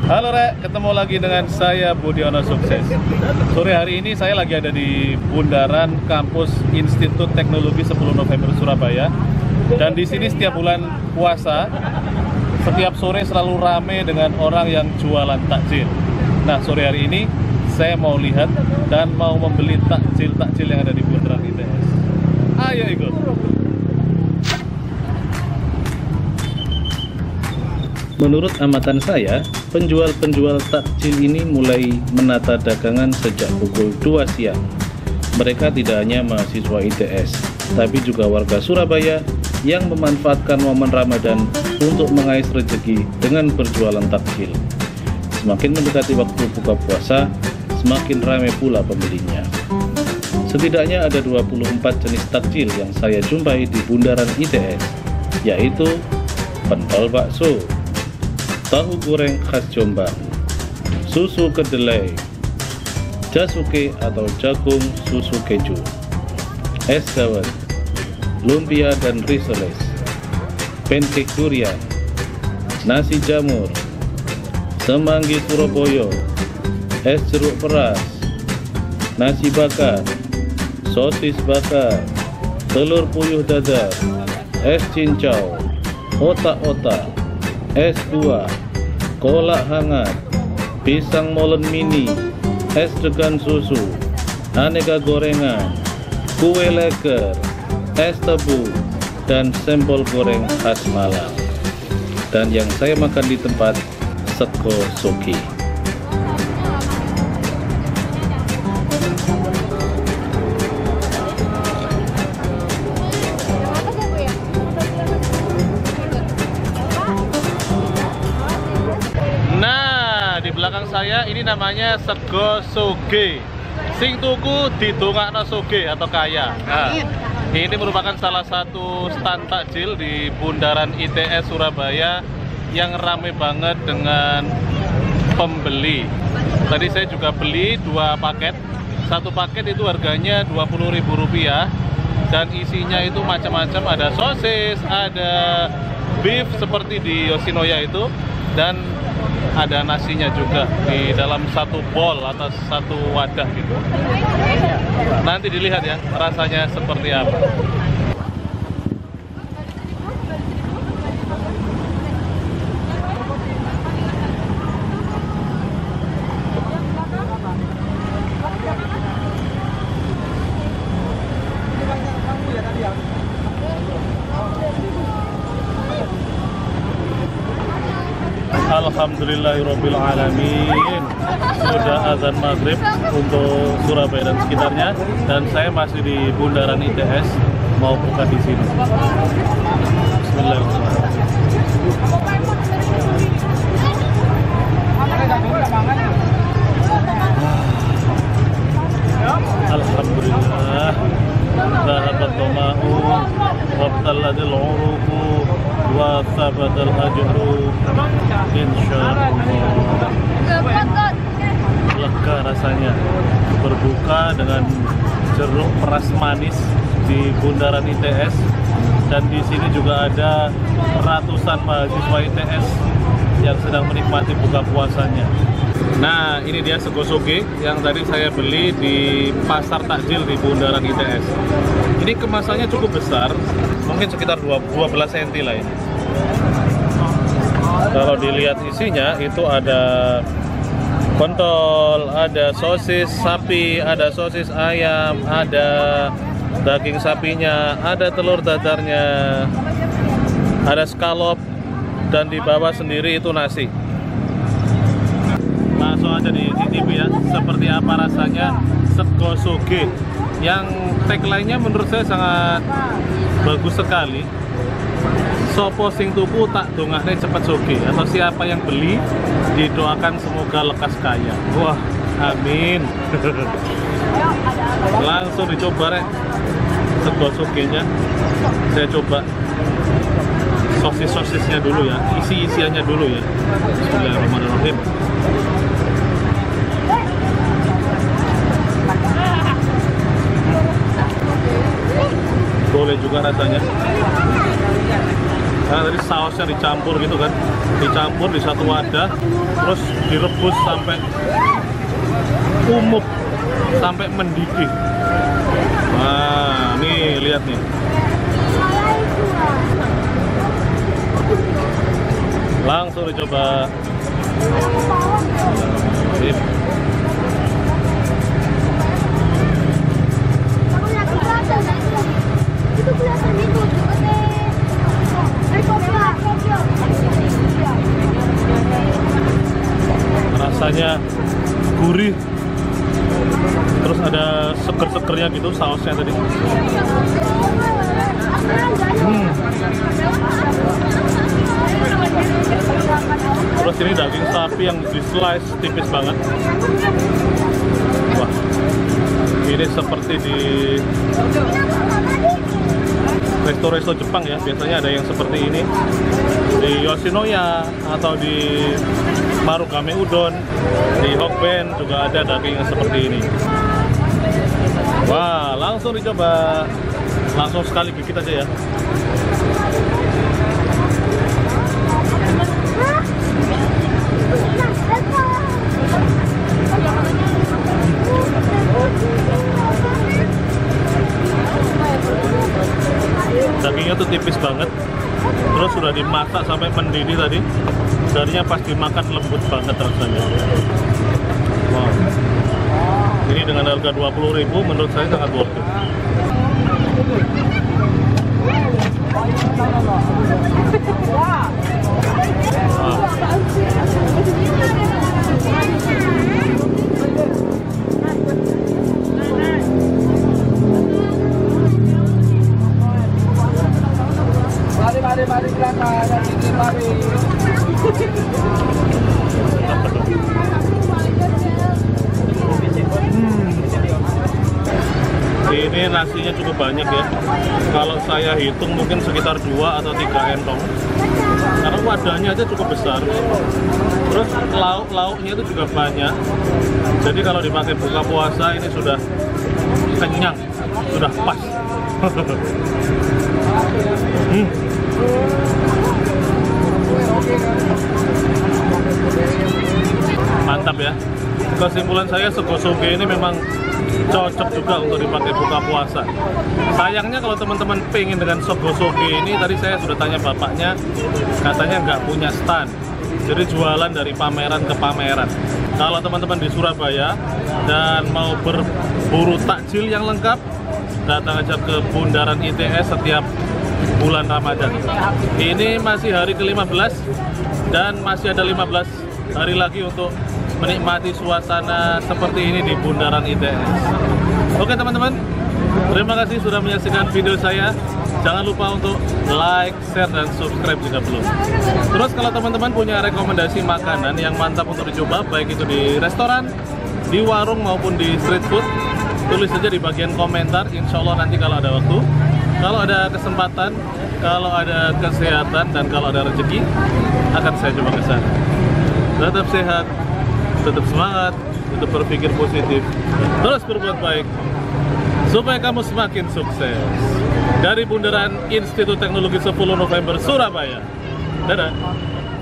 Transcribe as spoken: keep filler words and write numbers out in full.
Halo Rek, ketemu lagi dengan saya Budiono Sukses. Sore hari ini saya lagi ada di bundaran kampus Institut Teknologi sepuluh November Surabaya. Dan di sini setiap bulan puasa, setiap sore selalu rame dengan orang yang jualan takjil. Nah, sore hari ini saya mau lihat dan mau membeli takjil-takjil yang ada di bundaran I T S. Ayo ikut. Menurut amatan saya, penjual-penjual takjil ini mulai menata dagangan sejak pukul dua siang. Mereka tidak hanya mahasiswa I T S, tapi juga warga Surabaya yang memanfaatkan momen Ramadan untuk mengais rezeki dengan berjualan takjil. Semakin mendekati waktu buka puasa, semakin ramai pula pembelinya. Setidaknya ada dua puluh empat jenis takjil yang saya jumpai di bundaran I T S, yaitu pentol bakso, tahu goreng khas Jombang, susu kedelai, jasuke atau jagung susu keju, es dawet, lumpia dan risoles, pancake durian, nasi jamur, semanggi Surabaya, es jeruk peras, nasi bakar, sosis bakar, telur puyuh dadar, es cincau, otak-otak, es buah, kolak hangat, pisang molen mini, es degan susu, aneka gorengan, kue leker, es tebu, dan sempol goreng khas Malang. Dan yang saya makan di tempat Sego Soge. Di belakang saya ini namanya Sego Soge. Sing tuku didongakno soge atau kaya. Nah, ini merupakan salah satu stand takjil di bundaran I T S Surabaya yang ramai banget dengan pembeli. Tadi saya juga beli dua paket. Satu paket itu harganya dua puluh ribu rupiah dan isinya itu macam-macam, ada sosis, ada beef seperti di Yoshinoya itu, dan ada nasinya juga di dalam satu bowl atau satu wadah gitu. Nanti dilihat ya rasanya seperti apa. Alhamdulillahirabbil alamin. Sudah azan maghrib untuk Surabaya dan sekitarnya, dan saya masih di bundaran I T S mau buka di sini. Bismillahirrahmanirrahim. Alhamdulillah. Zahabat dhama'u wabtaladil uruqu wa thabatal ajru insyaallah. Lega rasanya berbuka dengan jeruk peras manis di bundaran I T S, dan di sini juga ada ratusan mahasiswa I T S yang sedang menikmati buka puasanya. Nah, ini dia Sego Soge yang tadi saya beli di pasar takjil di bundaran I T S. Ini kemasannya cukup besar, mungkin sekitar dua belas sentimeter lah ini. Kalau dilihat isinya itu ada pentol, ada sosis sapi, ada sosis ayam, ada daging sapinya, ada telur dadarnya, ada scallop, dan di bawah sendiri itu nasi. Langsung aja di cicipi ya, seperti apa rasanya Sego Soge, yang tagline-nya menurut saya sangat bagus sekali. Sopo sing tuku tak dongakne cepet soge, atau siapa yang beli didoakan semoga lekas kaya. Wah, amin. Langsung dicoba rek Sego Soge-nya. Saya coba sosis-sosisnya dulu ya, isi-isiannya dulu ya. Bismillahirrahmanirrahim. Boleh juga rasanya. Nah, tadi sausnya dicampur gitu kan, dicampur di satu wadah, terus direbus sampai umuk, sampai mendidih. Nah, nih lihat nih. Langsung dicoba. Sip. Rasanya gurih, terus ada seger-segernya gitu sausnya tadi. Hmm. Terus ini daging sapi yang di slice tipis banget. Wah, ini seperti di resto-resto Jepang ya, biasanya ada yang seperti ini di Yoshinoya atau di Marugame Udon, di Hokben juga ada daging yang seperti ini. Wah, langsung dicoba, langsung sekali gigit aja ya. Dagingnya tuh tipis banget, terus sudah dimasak sampai mendidih tadi. Darinya pas dimakan lembut banget rasanya. Wow, ini dengan harga dua puluh ribu menurut saya sangat worth it. Wow. Mari, mari, mari, silakan. Ini mari. Hmm. Ini nasinya cukup banyak ya. Kalau saya hitung mungkin sekitar dua atau tiga entong. Karena wadahnya aja cukup besar. Terus lauk-lauknya itu juga banyak. Jadi kalau dipakai buka puasa ini sudah kenyang, sudah pas. hmm. Mantap ya. Kesimpulan saya sego soge ini memang cocok juga untuk dipakai buka puasa. Sayangnya kalau teman-teman pengen dengan sego soge ini, tadi saya sudah tanya bapaknya, katanya nggak punya stand. Jadi jualan dari pameran ke pameran. Kalau teman-teman di Surabaya dan mau berburu takjil yang lengkap, datang aja ke Bundaran I T S setiap bulan Ramadan. Ini masih hari ke lima belas dan masih ada lima belas hari lagi untuk menikmati suasana seperti ini di Bundaran I T S. Oke teman-teman, terima kasih sudah menyaksikan video saya. Jangan lupa untuk like, share, dan subscribe jika belum. Terus kalau teman-teman punya rekomendasi makanan yang mantap untuk dicoba, baik itu di restoran, di warung, maupun di street food, tulis saja di bagian komentar. Insya Allah nanti kalau ada waktu, kalau ada kesempatan, kalau ada kesehatan, dan kalau ada rezeki, akan saya coba ke sana. Tetap sehat, tetap semangat, tetap berpikir positif, terus berbuat baik, supaya kamu semakin sukses. Dari Bundaran Institut Teknologi sepuluh November Surabaya. Dadah.